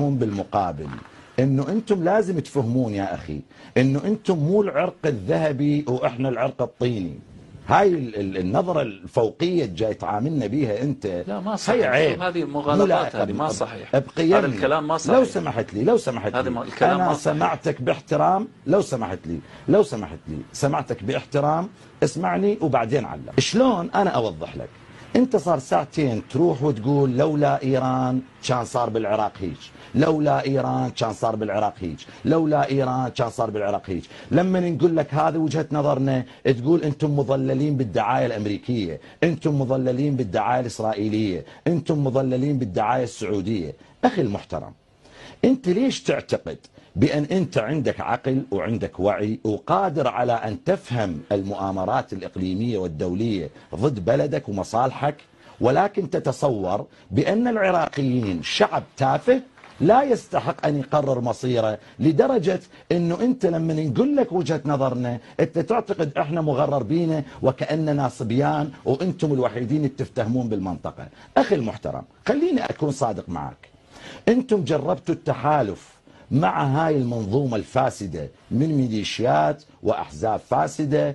لكم بالمقابل انه انتم لازم تفهمون يا اخي انه انتم مو العرق الذهبي واحنا العرق الطيني. هاي النظرة الفوقية جاي تعاملنا بيها انت. لا ما صحيح. هي عيب. هذه مغالطات، هذه ما صحيح. بقيمني. هذا الكلام ما صحيح. لو سمحت لي انا سمعتك باحترام. لو سمحت لي سمعتك باحترام، اسمعني وبعدين علق. شلون انا اوضح لك؟ انت صار ساعتين تروح وتقول لولا ايران كان صار بالعراق هيك، لولا ايران كان صار بالعراق هيك، لولا ايران كان صار بالعراق هيك. لما نقول لك هذه وجهة نظرنا تقول انتم مضللين بالدعاية الامريكية، انتم مضللين بالدعاية الاسرائيلية، انتم مضللين بالدعاية السعودية. اخي المحترم، انت ليش تعتقد بأن أنت عندك عقل وعندك وعي وقادر على أن تفهم المؤامرات الإقليمية والدولية ضد بلدك ومصالحك، ولكن تتصور بأن العراقيين شعب تافه لا يستحق أن يقرر مصيره، لدرجة أنه أنت لما نقول لك وجهة نظرنا أنت تعتقد إحنا مغرر بينا وكأننا صبيان وأنتم الوحيدين اللي تفتهمون بالمنطقة. أخي المحترم، خليني أكون صادق معك. أنتم جربتوا التحالف مع هاي المنظومة الفاسدة من ميليشيات وأحزاب فاسدة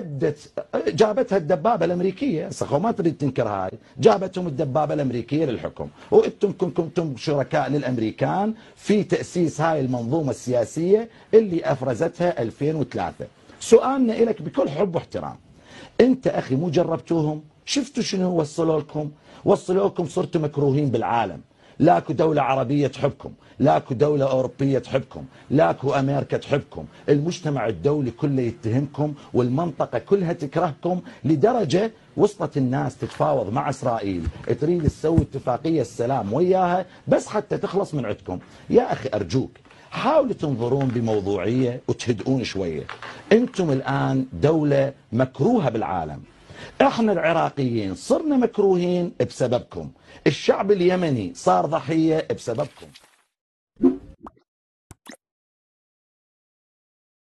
جابتها الدبابة الأمريكية. سخو ما تريد تنكر هاي، جابتهم الدبابة الأمريكية للحكم، وأنتم كنتم شركاء للأمريكان في تأسيس هاي المنظومة السياسية اللي أفرزتها 2003. سؤالنا إليك بكل حب واحترام، أنت أخي مو جربتوهم؟ شفتوا شنو وصلوا لكم؟ وصلوا لكم صرتوا مكروهين بالعالم. لاكو دولة عربية تحبكم، لاكو دولة أوروبية تحبكم، لاكو أمريكا تحبكم، المجتمع الدولي كله يتهمكم والمنطقة كلها تكرهكم، لدرجة وصلت الناس تتفاوض مع إسرائيل تريد تسوي اتفاقية السلام وياها بس حتى تخلص من عندكم. يا أخي أرجوك حاولوا تنظرون بموضوعية وتهدئون شوية. أنتم الآن دولة مكروهة بالعالم، احنا العراقيين صرنا مكروهين بسببكم، الشعب اليمني صار ضحية بسببكم.